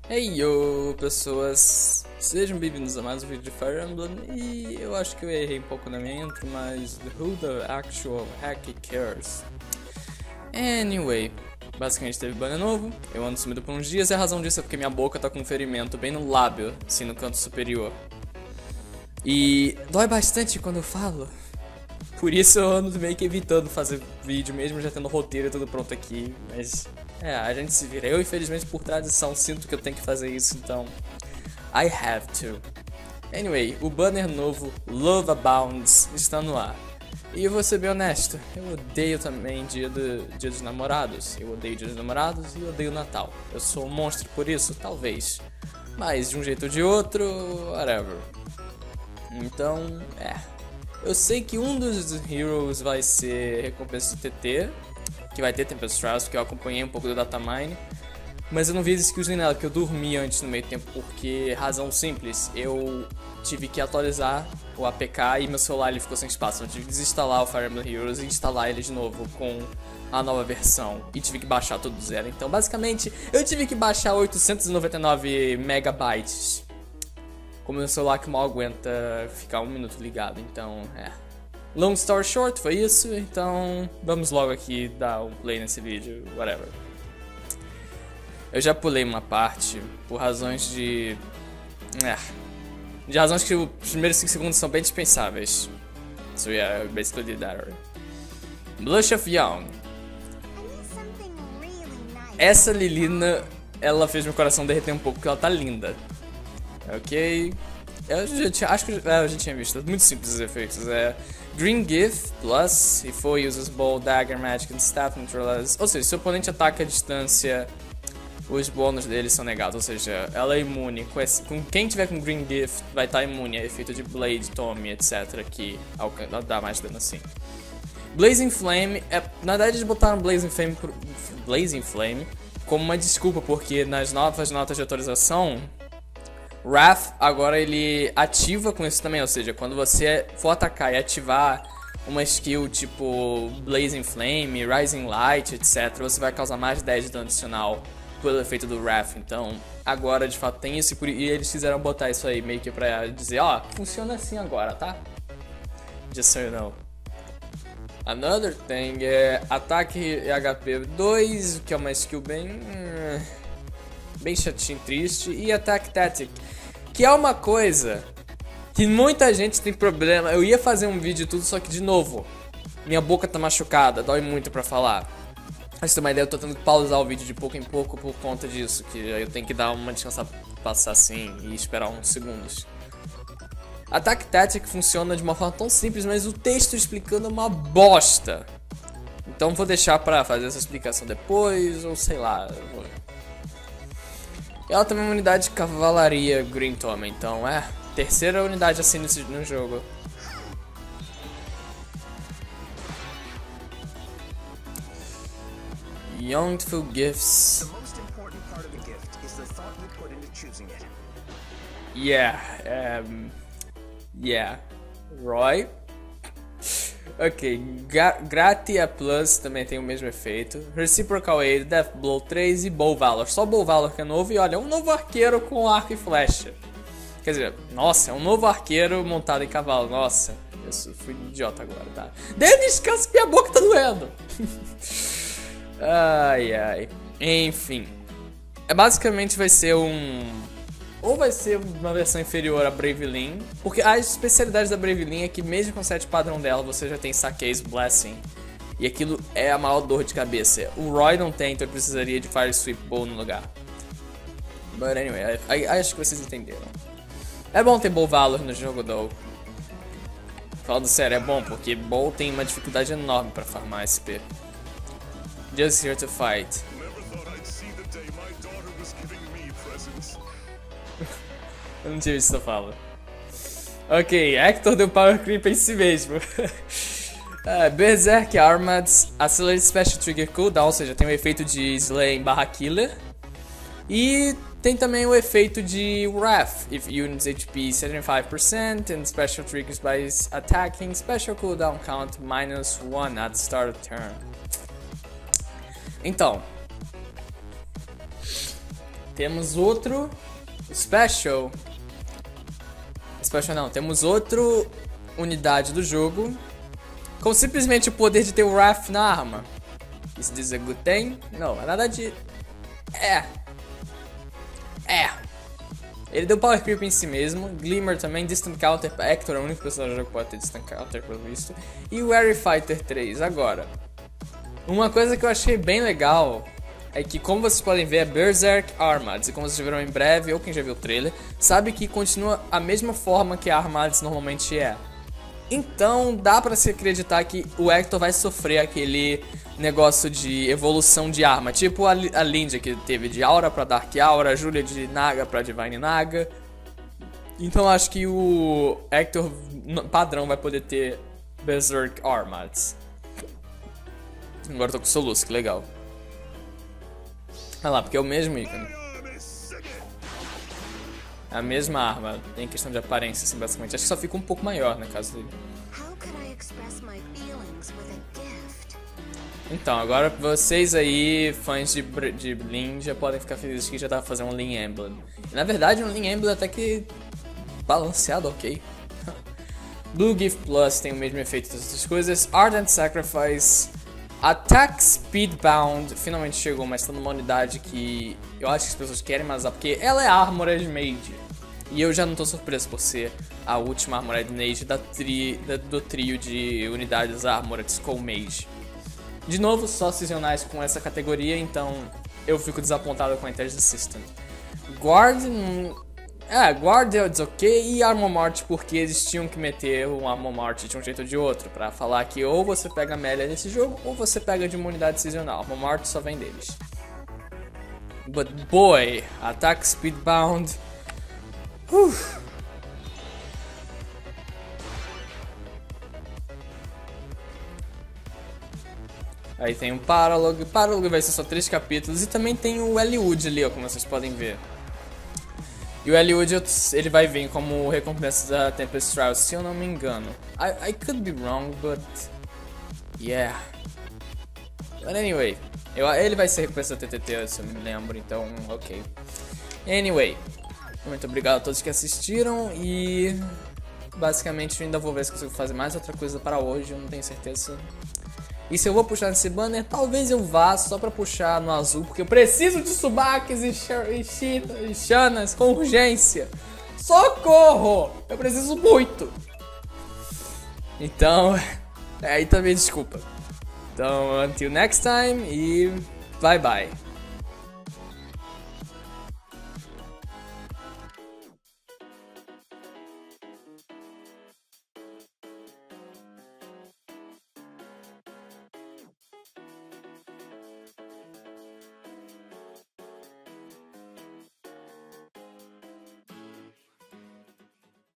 Hey yo, pessoas! Sejam bem-vindos a mais um vídeo de Fire Emblem. E eu acho que eu errei um pouco na minha intro, mas who the actual heck cares? Anyway, basicamente teve banner novo, eu ando sumido por uns dias e a razão disso é porque minha boca tá com um ferimento bem no lábio, assim no canto superior. E dói bastante quando eu falo. Por isso eu ando meio que evitando fazer vídeo, mesmo já tendo roteiro e tudo pronto aqui. Mas, a gente se vira. Eu, infelizmente, por tradição, sinto que eu tenho que fazer isso, então... I have to. Anyway, o banner novo, Love Abounds, está no ar. E eu vou ser bem honesto, eu odeio também dia dos namorados. Eu odeio dia dos namorados e eu odeio Natal. Eu sou um monstro por isso? Talvez. Mas de um jeito ou de outro, whatever. Então, eu sei que um dos Heroes vai ser recompensa do TT, que vai ter Tempest Trials, porque eu acompanhei um pouco do datamine, mas eu não vi as skills nem nada, porque eu dormi antes no meio tempo, porque, razão simples, eu tive que atualizar o APK e meu celular ele ficou sem espaço, eu tive que desinstalar o Fire Emblem Heroes e instalar ele de novo com a nova versão, e tive que baixar tudo do zero. Então, basicamente, eu tive que baixar 899 megabytes. Como meu celular que mal aguenta ficar 1 minuto ligado, então Long story short, foi isso, então vamos logo aqui dar um play nesse vídeo, whatever. Eu já pulei uma parte por razões de razões que os primeiros 5 segundos são bem dispensáveis. So yeah, I basically did that already. Blush of Young. Essa Lilina, ela fez meu coração derreter um pouco, porque ela tá linda. Ok, acho que eu já tinha visto, muito simples os efeitos. Green Gift Plus, if foe uses Bow, Dagger, Magic and Staff neutralizes. Ou seja, se o oponente ataca a distância, os bônus dele são negados. Ou seja, ela é imune, com quem tiver com Green Gift vai estar imune a efeito de Blade, Tommy, etc. Que dá mais dano assim. Blazing Flame, na verdade eles botaram Blazing Flame como uma desculpa, porque nas novas notas de atualização Wrath agora ele ativa com isso também, ou seja, quando você for atacar e ativar uma skill tipo Blazing Flame, Rising Light, etc, você vai causar mais 10 de dano adicional pelo efeito do Wrath. Então agora de fato tem isso e eles quiseram botar isso aí meio que pra dizer, funciona assim agora, tá? Just so you know. Another thing é ataque e HP 2, que é uma skill bem chatinho, triste, e Attack Tactic, que é uma coisa que muita gente tem problema. Eu ia fazer um vídeo e tudo, só que de novo, minha boca tá machucada, dói muito pra falar. Pra você ter uma ideia, eu tô tendo que pausar o vídeo de pouco em pouco por conta disso, que eu tenho que dar uma descansada, passar assim e esperar uns segundos. Attack Tactic funciona de uma forma tão simples, mas o texto explicando é uma bosta. Então vou deixar pra fazer essa explicação depois, ou sei lá. Ela também é uma unidade de cavalaria Green Tommy, então terceira unidade assim no jogo. Youngful Gifts. Roy. Ok, Gratia Plus também tem o mesmo efeito. Reciprocal Aid, Death Blow 3 e Bow Valor. Só Bow Valor que é novo e olha, um novo arqueiro com arco e flecha. Quer dizer, nossa, é um novo arqueiro montado em cavalo. Nossa, eu fui idiota agora, tá? Dê descanso que minha boca tá doendo. Ai. Enfim. Basicamente vai ser ou vai ser uma versão inferior a Braveling, porque a especialidade da Braveling é que mesmo com o set padrão dela, você já tem Sake's Blessing, e aquilo é a maior dor de cabeça. O Roy não tem, então eu precisaria de Fire Sweep Bow no lugar. But anyway, acho que vocês entenderam. É bom ter Bow Valor no jogo, though. Falando sério, é bom, porque Bow tem uma dificuldade enorme pra farmar SP. Just here to fight. Eu não tinha visto essa fala. Ok, Hector deu power creep em si mesmo. Berserk Armads, Accelerated Special Trigger Cooldown, ou seja, tem o efeito de Slain / Killer. E tem também o efeito de Wrath, if units HP 75% and special triggers by attacking, special cooldown count -1 at the start of turn. Então, temos outro Special. Special não, temos outro unidade do jogo com simplesmente o poder de ter o Wrath na arma. Is this a good thing? Não, é nada de... Ele deu Power Creep em si mesmo, Glimmer também, Distant Counter, Hector é o único personagem do jogo que pode ter Distant Counter, pelo visto. E o Wary Fighter 3. Agora, uma coisa que eu achei bem legal é que, como vocês podem ver, é Berserk Armads. E como vocês verão em breve, ou quem já viu o trailer, sabe que continua a mesma forma que a Armads normalmente é. Então dá pra se acreditar que o Hector vai sofrer aquele negócio de evolução de arma, tipo a Lindia que teve de Aura pra Dark Aura, a Julia de Naga pra Divine Naga. Então acho que o Hector padrão vai poder ter Berserk Armads. Agora eu tô com o Solus, que legal. Olha lá, porque é o mesmo ícone. A mesma arma, em questão de aparência, assim, basicamente. Acho que só fica um pouco maior, no caso dele. Então, agora vocês aí, fãs de Lin, já podem ficar felizes que já dá pra fazer um Lin Emblem. E, na verdade, um Lin Emblem até que balanceado, ok. Blue Gift Plus tem o mesmo efeito das outras coisas. Ardent Sacrifice. Attack Speedbound finalmente chegou, mas tá numa unidade que eu acho que as pessoas querem mais usar, porque ela é Armored Mage. E eu já não tô surpreso por ser a última Armored Mage do trio de unidades Armored Skull Mage. De novo, só seasonais com essa categoria, então eu fico desapontado com a Intelligence System. Guard é ok, e Armor Mart porque eles tinham que meter um Armor Mart de um jeito ou de outro, pra falar que ou você pega a Melee nesse jogo, ou você pega de uma unidade seasonal. Armor Mart só vem deles. But boy, Attack Speedbound. Aí tem o Paralogue. Paralogue vai ser só 3 capítulos. E também tem o Eliud ali, ó, como vocês podem ver. E o Eliud, ele vai vir como recompensa da Tempest Trials, se eu não me engano. I could be wrong, but... yeah. But anyway, ele vai ser recompensa da TTT, se eu me lembro, então ok. Anyway, muito obrigado a todos que assistiram e... basicamente eu ainda vou ver se consigo fazer mais outra coisa para hoje, eu não tenho certeza. E se eu vou puxar nesse banner, talvez eu vá só pra puxar no azul, porque eu preciso de Subaques e Shanas com urgência. Socorro! Eu preciso muito! Então, aí também desculpa. Então, until next time e bye bye.